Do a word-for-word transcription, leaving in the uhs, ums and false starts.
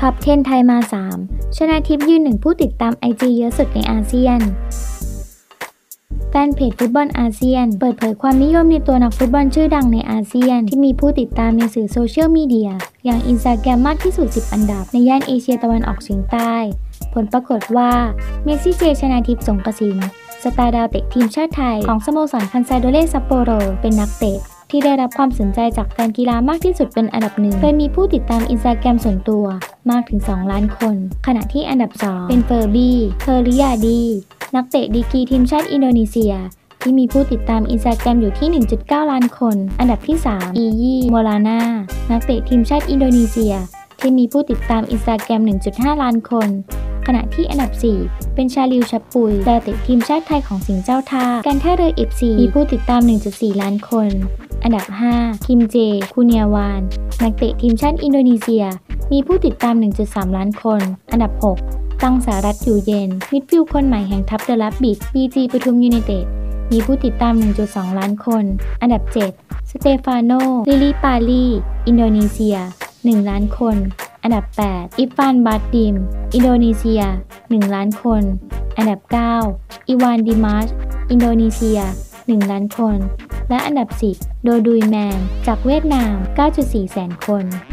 ท็อปสิบ ไทยมา สาม ชนาทิพย์ยืนหนึ่งผู้ติดตาม ไอ จี เยอะสุดในอาเซียน แฟนเพจฟุตบอลอาเซียนเปิดเผยความนิยมในตัวนักฟุตบอลชื่อดังในอาเซียนที่มีผู้ติดตามในสื่อโซเชียลมีเดียอย่าง Instagram มากที่สุด สิบ อันดับในย่านเอเชียตะวันออกเฉียงใต้ ผลปรากฏว่าเมสซี่เจ ชนาทิพย์ สงกสินสตาร์ดาวเตะทีมชาติไทยของสโมสรคันไซโดเรซัปโปโรเป็นนักเตะที่ได้รับความสนใจจากแฟนกีฬามากที่สุดเป็นอันดับหนึ่งโดยมีผู้ติดตาม Instagram ส่วนตัวมากถึง สอง ล้านคน ขณะที่อันดับ สอง เป็นเฟอร์บี้เคอริยาดีนักเตะดีกรีทีมชาติอินโดนีเซียที่มีผู้ติดตาม Instagram อยู่ที่ หนึ่งจุดเก้า ล้านคน อันดับที่ สาม อียี่โมลานานักเตะทีมชาติอินโดนีเซียที่มีผู้ติดตาม Instagram หนึ่งจุดห้า ล้านคนขณะที่อันดับ สี่ เป็นชาลิวชับปุยดาวเตะทีมชาติไทยของสิงห์เจ้าท่าการท่าเรือ เอฟ ซี มีผู้ติดตาม หนึ่งจุดสี่ ล้านคนอันดับ ห้า คิมเจคูเนียวานนักเตะทีมชาติอินโดนีเซียมีผู้ติดตาม หนึ่งจุดสาม ล้านคนอันดับ หก ตังสารัตน์อยู่เย็นมิดฟิลด์คนใหม่แห่งทัพเดอะแรบบิท บี จี ปทุมยูไนเต็ดมีผู้ติดตาม หนึ่งจุดสอง ล้านคนอันดับ เจ็ด สเตฟานโน ลิลิปาลีอินโดนีเซีย หนึ่ง ล้านคนอันดับ แปด อิฟานบาดดิมอินโดนีเซีย หนึ่ง ล้านคนอันดับ เก้า อิวานดิมาชอินโดนีเซีย หนึ่ง ล้านคนและอันดับ สิบ โดดุยแมนจากเวียดนาม เก้าจุดสี่ แสนคน